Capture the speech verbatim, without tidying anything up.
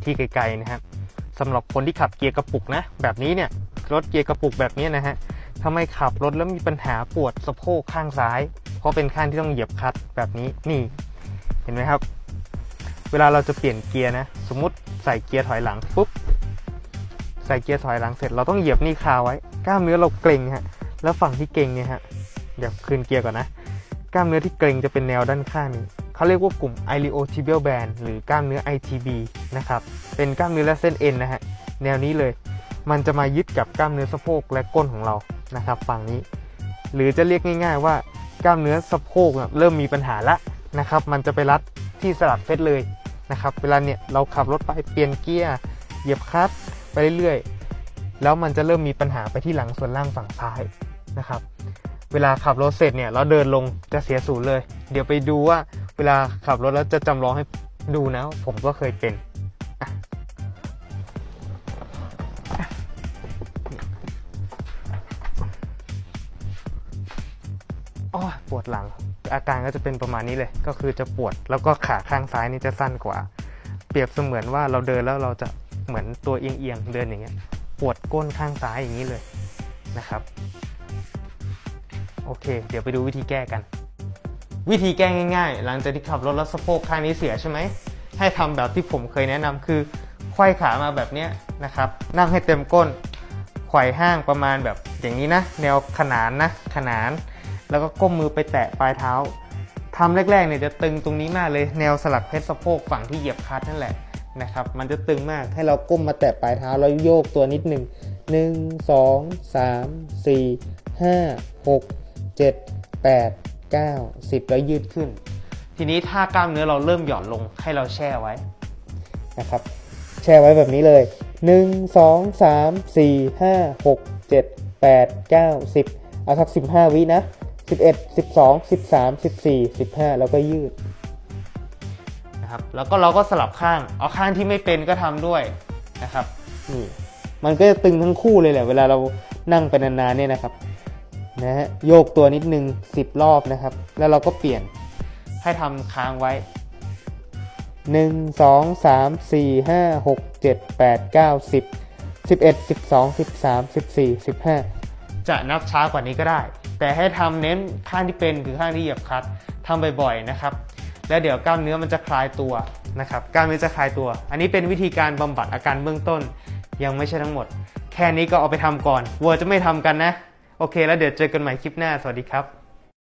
ที่ไกลๆนะครับสำหรับคนที่ขับเกียร์กระปุกนะแบบนี้เนี่ยรถเกียร์กระปุกแบบนี้นะฮะทำไมขับรถแล้วมีปัญหาปวดสะโพกข้างซ้ายเพราะเป็นข้างที่ต้องเหยียบคลัตช์แบบนี้นี่เห็นไหมครับเวลาเราจะเปลี่ยนเกียร์นะสมมุติใส่เกียร์ถอยหลังปุ๊บใส่เกียร์ถอยหลังเสร็จเราต้องเหยียบนี่คาไว้กล้ามเนื้อเราเกร็งฮะแล้วฝั่งที่เกร็งเนี่ยฮะเดี๋ยวคืนเกียร์ก่อนนะกล้ามเนื้อที่เกร็งจะเป็นแนวด้านข้างนี้เขาเรียกว่ากลุ่ม iliotibial band หรือกล้ามเนื้อ ไอ ที บี นะครับเป็นกล้ามเนื้อและเส้นเอ็นนะฮะแนวนี้เลยมันจะมายึดกับกล้ามเนื้อสะโพกและก้นของเรานะครับฝั่งนี้หรือจะเรียกง่ายๆว่ากล้ามเนื้อสะโพกเริ่มมีปัญหาละนะครับมันจะไปรัดที่สลักเพชรเลยนะครับเวลาเนี่ยเราขับรถไปเปลี่ยนเกียร์เหยียบคลัตช์ไปเรื่อยๆแล้วมันจะเริ่มมีปัญหาไปที่หลังส่วนล่างฝั่งซ้ายนะครับเวลาขับรถเสร็จเนี่ยเราเดินลงจะเสียศูนย์เลยเดี๋ยวไปดูว่าเวลาขับรถแล้วจะจำลองให้ดูนะผมก็เคยเป็นอ๋อปวดหลังอาการก็จะเป็นประมาณนี้เลยก็คือจะปวดแล้วก็ขาข้างซ้ายนี่จะสั้นกว่าเปรียบเสมือนว่าเราเดินแล้วเราจะเหมือนตัวเอียงๆเดินอย่างเงี้ยปวดก้นข้างซ้ายอย่างนี้เลยนะครับโอเคเดี๋ยวไปดูวิธีแก้กันวิธีแก้ง่ายๆหลังจากที่ขับรถแล้วสะโพกข้างนี้เสียใช่ไหมให้ทำแบบที่ผมเคยแนะนำคือไขว้ขามาแบบนี้นะครับนั่งให้เต็มก้นไขว่ห้างประมาณแบบอย่างนี้นะแนวขนานนะขนานแล้วก็ก้มมือไปแตะปลายเท้าทำแรกๆเนี่ยจะตึงตรงนี้มากเลยแนวสลักเพชรสะโพกฝั่งที่เหยียบคลัตช์นั่นแหละนะครับมันจะตึงมากให้เราก้มมาแตะปลายเท้าแล้วโยกตัวนิดหนึ่งหนึ่งสองสามสี่ห้าหกเจ็ดแปดเก้าสิบแล้วยืดขึ้นทีนี้ถ้ากล้ามเนื้อเราเริ่มหย่อนลงให้เราแช่ไว้นะครับแช่ไว้แบบนี้เลยหนึ่ง สอง สาม สี่ ห้า หก เจ็ด แปด เก้า สิบเอาสักสิบห้าวินะสิบเอ็ด สิบสอง สิบสาม สิบสี่ สิบห้าแล้วก็ยืดนะครับแล้วก็เราก็สลับข้างเอาข้างที่ไม่เป็นก็ทำด้วยนะครับนี่มันก็จะตึงทั้งคู่เลยแหละเวลาเรานั่งไปนานๆเนี่ยนะครับนะฮะโยกตัวนิดนึงสิบรอบนะครับแล้วเราก็เปลี่ยนให้ทำค้างไว้หนึ่ง สอง สาม สี่ ห้า หก เจ็ด แปด เก้า สิบ สิบเอ็ด สิบสอง สิบสาม สิบสี่ สิบห้าจะนับช้ากว่านี้ก็ได้แต่ให้ทำเน้นข้างที่เป็นคือข้างที่เหยียบคลัตช์ทำบ่อยๆนะครับแล้วเดี๋ยวกล้ามเนื้อมันจะคลายตัวนะครับกล้ามเนื้อจะคลายตัวอันนี้เป็นวิธีการบำบัดอาการเบื้องต้นยังไม่ใช่ทั้งหมดแค่นี้ก็เอาไปทำก่อนวัวจะไม่ทำกันนะโอเคแล้วเดี๋ยวเจอกันใหม่คลิปหน้าสวัสดีครับ